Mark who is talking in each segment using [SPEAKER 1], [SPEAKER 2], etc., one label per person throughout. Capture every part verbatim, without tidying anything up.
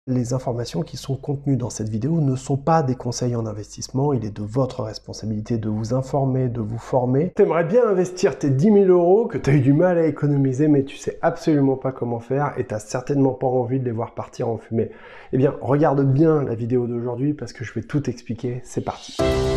[SPEAKER 1] Les informations qui sont contenues dans cette vidéo ne sont pas des conseils en investissement, il est de votre responsabilité de vous informer, de vous former. T'aimerais bien investir tes dix mille euros que tu as eu du mal à économiser mais tu sais absolument pas comment faire et tu n'as certainement pas envie de les voir partir en fumée. Eh bien, regarde bien la vidéo d'aujourd'hui parce que je vais tout expliquer, c'est parti.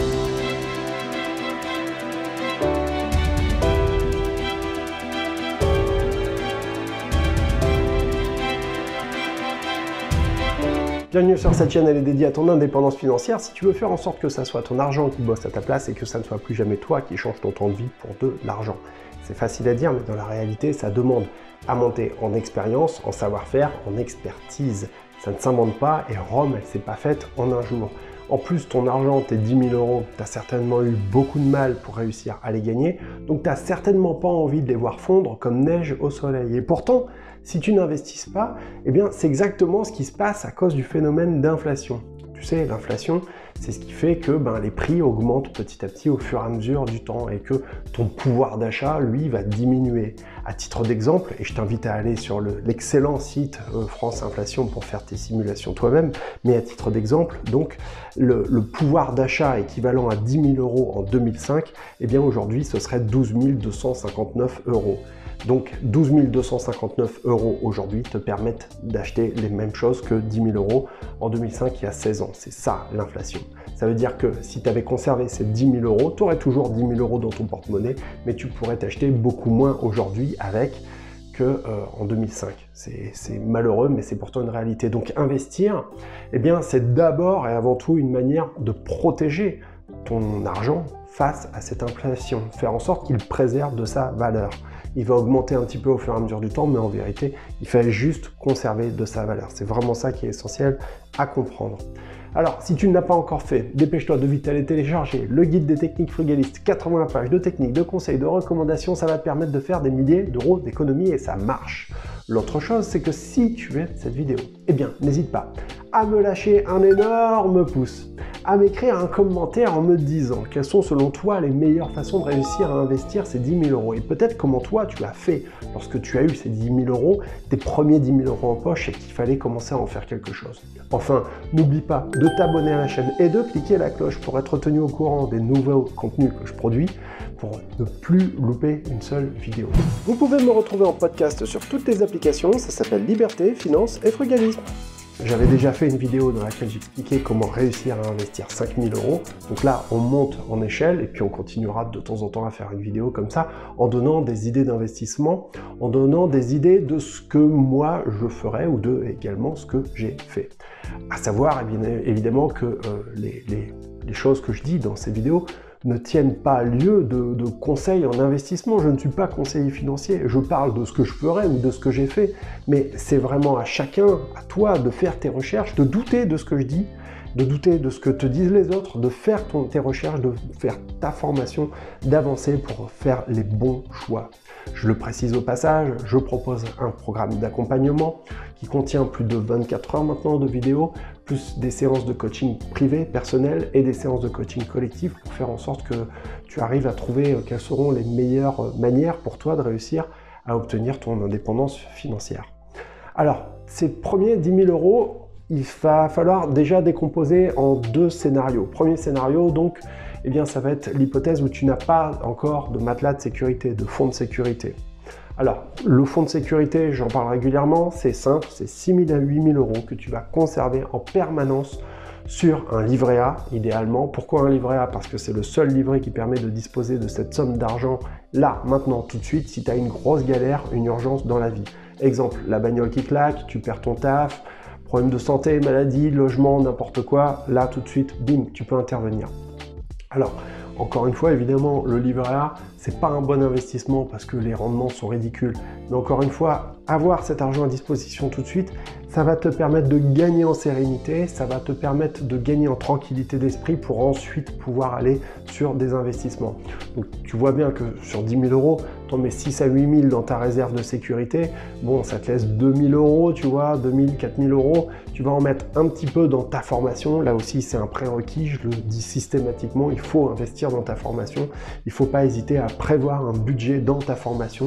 [SPEAKER 1] Bienvenue sur cette chaîne, elle est dédiée à ton indépendance financière. Si tu veux faire en sorte que ça soit ton argent qui bosse à ta place et que ça ne soit plus jamais toi qui change ton temps de vie pour de l'argent. C'est facile à dire, mais dans la réalité, ça demande à monter en expérience, en savoir-faire, en expertise. Ça ne s'invente pas et Rome, elle ne s'est pas faite en un jour. En plus, ton argent, tes dix mille euros, tu as certainement eu beaucoup de mal pour réussir à les gagner, donc tu n'as certainement pas envie de les voir fondre comme neige au soleil. Et pourtant, si tu n'investisses pas, eh bien, c'est exactement ce qui se passe à cause du phénomène d'inflation. Tu sais, l'inflation, c'est ce qui fait que ben, les prix augmentent petit à petit au fur et à mesure du temps et que ton pouvoir d'achat, lui, va diminuer. À titre d'exemple, et je t'invite à aller sur l'excellent site euh, France Inflation pour faire tes simulations toi-même, mais à titre d'exemple, donc, le, le pouvoir d'achat équivalent à dix mille euros en deux mille cinq, eh bien aujourd'hui, ce serait douze mille deux cent cinquante-neuf euros. Donc douze mille deux cent cinquante-neuf euros aujourd'hui te permettent d'acheter les mêmes choses que dix mille euros en deux mille cinq, il y a seize ans. C'est ça l'inflation. Ça veut dire que si tu avais conservé ces dix mille euros, tu aurais toujours dix mille euros dans ton porte-monnaie, mais tu pourrais t'acheter beaucoup moins aujourd'hui avec que euh, en deux mille cinq. C'est malheureux, mais c'est pourtant une réalité. Donc investir, eh bien, c'est d'abord et avant tout une manière de protéger ton argent face à cette inflation, faire en sorte qu'il préserve de sa valeur. Il va augmenter un petit peu au fur et à mesure du temps, mais en vérité, il fallait juste conserver de sa valeur. C'est vraiment ça qui est essentiel à comprendre. Alors, si tu ne l'as pas encore fait, dépêche-toi de vite aller télécharger le guide des techniques frugalistes, quatre-vingts pages de techniques, de conseils, de recommandations, ça va te permettre de faire des milliers d'euros d'économie et ça marche. L'autre chose, c'est que si tu aimes cette vidéo, eh bien, n'hésite pas à me lâcher un énorme pouce, à m'écrire un commentaire en me disant quelles sont selon toi les meilleures façons de réussir à investir ces dix mille euros et peut-être comment toi tu as fait lorsque tu as eu ces dix mille euros, tes premiers dix mille euros en poche et qu'il fallait commencer à en faire quelque chose. Enfin, n'oublie pas de t'abonner à la chaîne et de cliquer la cloche pour être tenu au courant des nouveaux contenus que je produis pour ne plus louper une seule vidéo. Vous pouvez me retrouver en podcast sur toutes les applications, ça s'appelle Liberté, Finance et Frugalisme. J'avais déjà fait une vidéo dans laquelle j'expliquais comment réussir à investir cinq mille euros. Donc là, on monte en échelle et puis on continuera de temps en temps à faire une vidéo comme ça en donnant des idées d'investissement, en donnant des idées de ce que moi je ferais ou de également ce que j'ai fait. À savoir eh bien, évidemment que euh, les, les, les choses que je dis dans ces vidéos ne tiennent pas lieu de, de conseils en investissement. Je ne suis pas conseiller financier, je parle de ce que je ferais ou de ce que j'ai fait, mais c'est vraiment à chacun, à toi, de faire tes recherches, de douter de ce que je dis, de douter de ce que te disent les autres, de faire ton, tes recherches, de faire ta formation, d'avancer pour faire les bons choix. Je le précise au passage, je propose un programme d'accompagnement qui contient plus de vingt-quatre heures maintenant de vidéos, plus des séances de coaching privé, personnel et des séances de coaching collectif pour faire en sorte que tu arrives à trouver quelles seront les meilleures manières pour toi de réussir à obtenir ton indépendance financière. Alors, ces premiers dix mille euros, il va falloir déjà décomposer en deux scénarios. Premier scénario, donc, eh bien, ça va être l'hypothèse où tu n'as pas encore de matelas de sécurité, de fonds de sécurité. Alors, le fonds de sécurité, j'en parle régulièrement, c'est simple, c'est six mille à huit mille euros que tu vas conserver en permanence sur un livret A, idéalement. Pourquoi un livret A? Parce que c'est le seul livret qui permet de disposer de cette somme d'argent là, maintenant, tout de suite, si tu as une grosse galère, une urgence dans la vie. Exemple, la bagnole qui claque, tu perds ton taf, problème de santé, maladie, logement, n'importe quoi, là, tout de suite, bim, tu peux intervenir. Alors, encore une fois, évidemment, le livret A, c'est pas un bon investissement parce que les rendements sont ridicules. Mais encore une fois, avoir cet argent à disposition tout de suite, ça va te permettre de gagner en sérénité, ça va te permettre de gagner en tranquillité d'esprit pour ensuite pouvoir aller sur des investissements. Donc tu vois bien que sur dix mille euros, tu en mets six à huit mille dans ta réserve de sécurité, bon ça te laisse deux mille euros, tu vois, deux mille, quatre mille euros, tu vas en mettre un petit peu dans ta formation, là aussi c'est un prérequis, je le dis systématiquement, il faut investir dans ta formation, il ne faut pas hésiter à prévoir un budget dans ta formation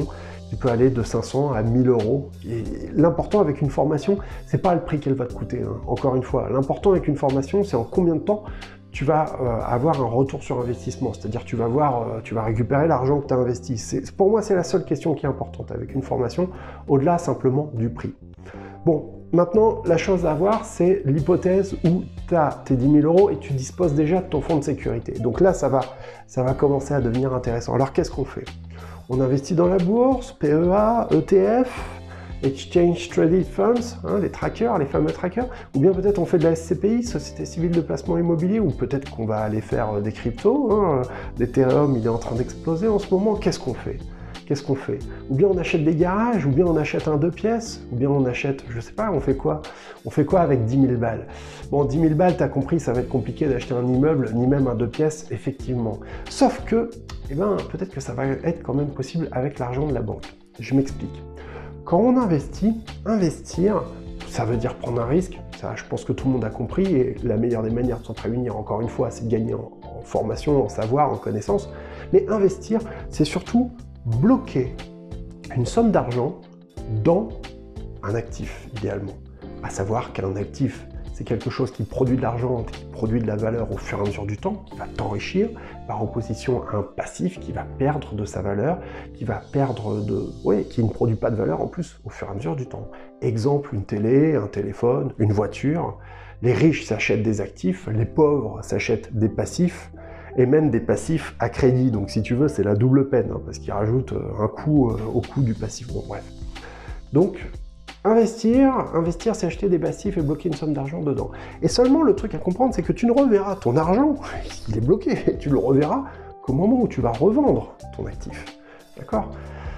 [SPEAKER 1] Tu peux aller de cinq cents à mille euros. Et l'important avec une formation, c'est pas le prix qu'elle va te coûter, hein. Encore une fois, l'important avec une formation, c'est en combien de temps tu vas euh, avoir un retour sur investissement. C'est-à-dire tu vas voir, euh, tu vas récupérer l'argent que tu as investi. Pour moi, c'est la seule question qui est importante avec une formation, au-delà simplement du prix. Bon, maintenant, la chose à voir, c'est l'hypothèse où tu as tes dix mille euros et tu disposes déjà de ton fonds de sécurité. Donc là, ça va, ça va commencer à devenir intéressant. Alors, qu'est-ce qu'on fait? On investit dans la bourse, P E A, E T F, Exchange Traded Funds, hein, les trackers, les fameux trackers, ou bien peut-être on fait de la S C P I, Société Civile de Placement Immobilier, ou peut-être qu'on va aller faire des cryptos, hein. L'Ethereum, il est en train d'exploser en ce moment. Qu'est-ce qu'on fait? Qu'est-ce qu'on fait? Ou bien on achète des garages, ou bien on achète un deux pièces, ou bien on achète, je sais pas, on fait quoi? On fait quoi avec dix mille balles? Bon, dix mille balles, t'as compris, ça va être compliqué d'acheter un immeuble, ni même un deux pièces, effectivement. Sauf que, eh ben, peut-être que ça va être quand même possible avec l'argent de la banque. Je m'explique. Quand on investit, investir, ça veut dire prendre un risque. Ça, je pense que tout le monde a compris, et la meilleure des manières de s'en prémunir, encore une fois, c'est de gagner en, en formation, en savoir, en connaissance. Mais investir, c'est surtout bloquer une somme d'argent dans un actif, idéalement. À savoir qu'un actif, c'est quelque chose qui produit de l'argent, qui produit de la valeur au fur et à mesure du temps, qui va t'enrichir, par opposition à un passif qui va perdre de sa valeur, qui va perdre de... oui, qui ne produit pas de valeur en plus au fur et à mesure du temps. Exemple, une télé, un téléphone, une voiture. Les riches s'achètent des actifs, les pauvres s'achètent des passifs, et même des passifs à crédit. Donc si tu veux, c'est la double peine, hein, parce qu'ils rajoutent un coût euh, au coût du passif. Bon, bref. Donc, investir, investir, c'est acheter des passifs et bloquer une somme d'argent dedans. Et seulement, le truc à comprendre, c'est que tu ne reverras ton argent, il est bloqué, tu le reverras qu'au moment où tu vas revendre ton actif. D'accord?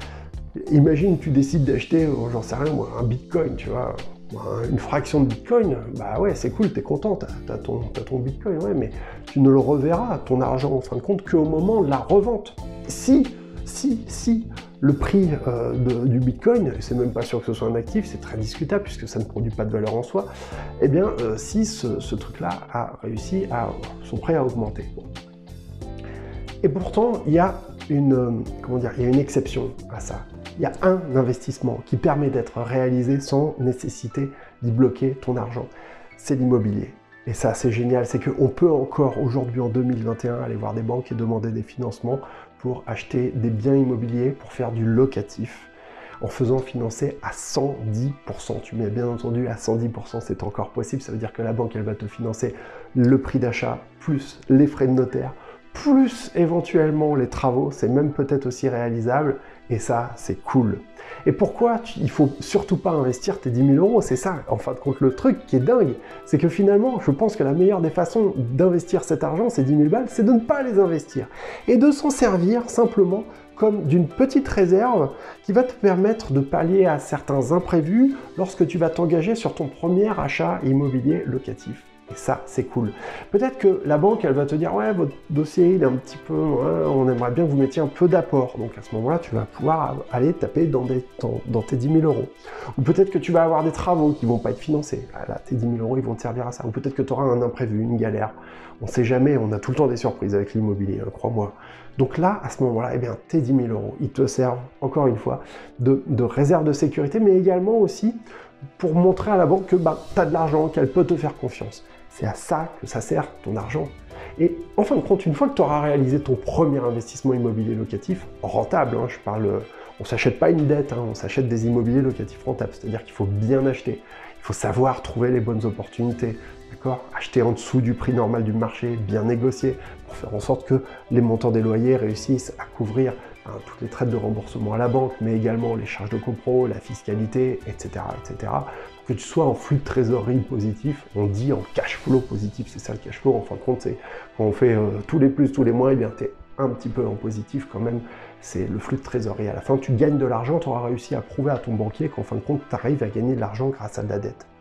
[SPEAKER 1] Imagine, tu décides d'acheter, j'en sais rien moi, un bitcoin, tu vois, une fraction de bitcoin, bah ouais, c'est cool, t'es content, t'as t'as ton, t'as ton bitcoin, ouais, mais tu ne le reverras, ton argent, en fin de compte, qu'au moment de la revente. Si, si, si le prix euh, de, du bitcoin, c'est même pas sûr que ce soit un actif, c'est très discutable puisque ça ne produit pas de valeur en soi, eh bien, euh, si ce, ce truc-là a réussi à, sont prêts à augmenter. Bon. Et pourtant, il y a une, euh, comment dire, il y a une exception à ça. Il y a un investissement qui permet d'être réalisé sans nécessité d'y bloquer ton argent. C'est l'immobilier. Et ça, c'est génial, c'est qu'on peut encore aujourd'hui en deux mille vingt et un aller voir des banques et demander des financements pour acheter des biens immobiliers, pour faire du locatif, en faisant financer à cent dix pour cent. Tu mets bien entendu à cent dix pour cent, c'est encore possible. Ça veut dire que la banque, elle va te financer le prix d'achat, plus les frais de notaire, plus éventuellement les travaux, c'est même peut-être aussi réalisable, et ça, c'est cool. Et pourquoi tu, il faut surtout pas investir tes dix mille euros? C'est ça, en fin de compte, le truc qui est dingue, c'est que finalement, je pense que la meilleure des façons d'investir cet argent, ces dix mille balles, c'est de ne pas les investir, et de s'en servir simplement comme d'une petite réserve qui va te permettre de pallier à certains imprévus lorsque tu vas t'engager sur ton premier achat immobilier locatif. Et ça, c'est cool. Peut-être que la banque, elle va te dire « Ouais, votre dossier, il est un petit peu... Ouais, on aimerait bien que vous mettiez un peu d'apport. » Donc à ce moment-là, tu vas pouvoir aller taper dans, des, dans, dans tes dix mille euros. Ou peut-être que tu vas avoir des travaux qui ne vont pas être financés. Là, tes dix mille euros, ils vont te servir à ça. Ou peut-être que tu auras un imprévu, une galère. On ne sait jamais, on a tout le temps des surprises avec l'immobilier, hein, crois-moi. Donc là, à ce moment-là, eh bien, tes dix mille euros, ils te servent, encore une fois, de, de réserve de sécurité, mais également aussi pour montrer à la banque que bah, tu as de l'argent, qu'elle peut te faire confiance. C'est à ça que ça sert ton argent. Et en fin de compte, une fois que tu auras réalisé ton premier investissement immobilier locatif, rentable, hein, je parle, on ne s'achète pas une dette, hein, on s'achète des immobiliers locatifs rentables, c'est-à-dire qu'il faut bien acheter, il faut savoir trouver les bonnes opportunités, d'accord ? Acheter en dessous du prix normal du marché, bien négocier, pour faire en sorte que les montants des loyers réussissent à couvrir hein, toutes les traites de remboursement à la banque, mais également les charges de copro, la fiscalité, et cetera, et cetera. Que tu sois en flux de trésorerie positif, on dit en cash flow positif, c'est ça le cash flow, en fin de compte, c'est quand on fait euh, tous les plus, tous les moins, et bien tu es un petit peu en positif quand même, c'est le flux de trésorerie. À la fin, tu gagnes de l'argent, tu auras réussi à prouver à ton banquier qu'en fin de compte, tu arrives à gagner de l'argent grâce à de la dette.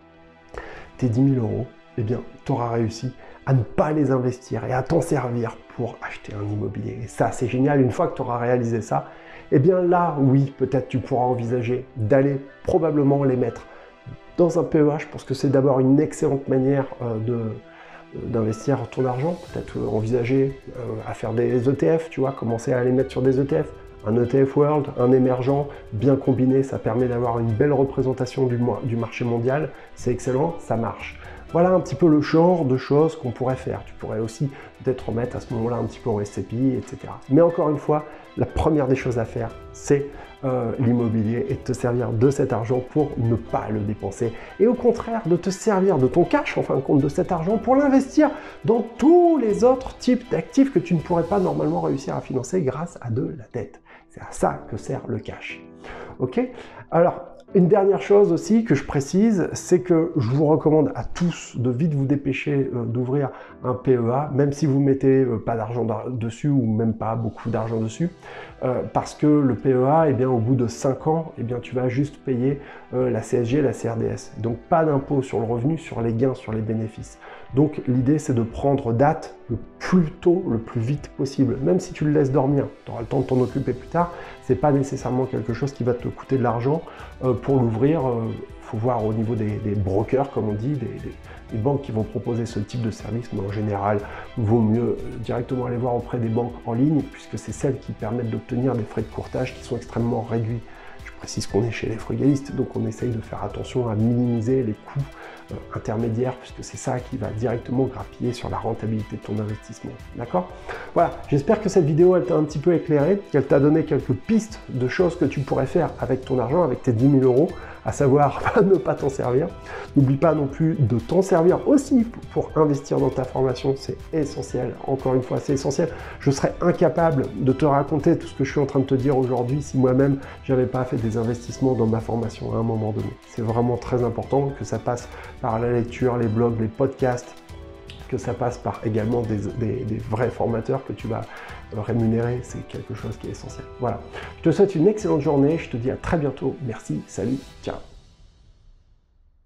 [SPEAKER 1] Tes dix mille euros, eh bien, tu auras réussi à ne pas les investir et à t'en servir pour acheter un immobilier. Et ça, c'est génial, une fois que tu auras réalisé ça, eh bien là, oui, peut-être tu pourras envisager d'aller probablement les mettre dans un P E A. Je pense que c'est d'abord une excellente manière euh, de d'investir ton argent, peut-être euh, envisager euh, à faire des E T F, tu vois, commencer à les mettre sur des E T F, Un E T F World, un émergent, bien combiné, ça permet d'avoir une belle représentation du, du marché mondial. C'est excellent, ça marche. Voilà un petit peu le genre de choses qu'on pourrait faire. Tu pourrais aussi peut-être remettre à ce moment-là un petit peu en S C P I, et cetera. Mais encore une fois, la première des choses à faire, c'est euh, l'immobilier et de te servir de cet argent pour ne pas le dépenser. Et au contraire, de te servir de ton cash, en fin de compte, de cet argent pour l'investir dans tous les autres types d'actifs que tu ne pourrais pas normalement réussir à financer grâce à de la dette. C'est à ça que sert le cash. Ok? Alors, une dernière chose aussi que je précise, c'est que je vous recommande à tous de vite vous dépêcher euh, d'ouvrir un P E A, même si vous mettez euh, pas d'argent dessus ou même pas beaucoup d'argent dessus, euh, parce que le P E A, eh bien, au bout de cinq ans, eh bien, tu vas juste payer euh, la C S G et la C R D S. Donc pas d'impôt sur le revenu, sur les gains, sur les bénéfices. Donc l'idée, c'est de prendre date le plus tôt, le plus vite possible. Même si tu le laisses dormir, tu auras le temps de t'en occuper plus tard. C'est pas nécessairement quelque chose qui va te coûter de l'argent euh, pour l'ouvrir. Il euh, faut voir au niveau des, des brokers, comme on dit, des, des, des banques qui vont proposer ce type de service. Mais en général, il vaut mieux directement aller voir auprès des banques en ligne, puisque c'est celles qui permettent d'obtenir des frais de courtage qui sont extrêmement réduits. Je précise qu'on est chez les frugalistes, donc on essaye de faire attention à minimiser les coûts euh, intermédiaires, puisque c'est ça qui va directement grappiller sur la rentabilité de ton investissement. D'accord? Voilà, j'espère que cette vidéo, elle t'a un petit peu éclairé, qu'elle t'a donné quelques pistes de choses que tu pourrais faire avec ton argent, avec tes dix mille euros, à savoir ne pas t'en servir. N'oublie pas non plus de t'en servir aussi pour investir dans ta formation, c'est essentiel. Encore une fois, c'est essentiel. Je serais incapable de te raconter tout ce que je suis en train de te dire aujourd'hui si moi-même, j'avais pas fait des investissements dans ma formation à un moment donné. C'est vraiment très important que ça passe par la lecture, les blogs, les podcasts, que ça passe par également des, des, des vrais formateurs que tu vas rémunérer. C'est quelque chose qui est essentiel. Voilà. Je te souhaite une excellente journée. Je te dis à très bientôt. Merci. Salut. Ciao.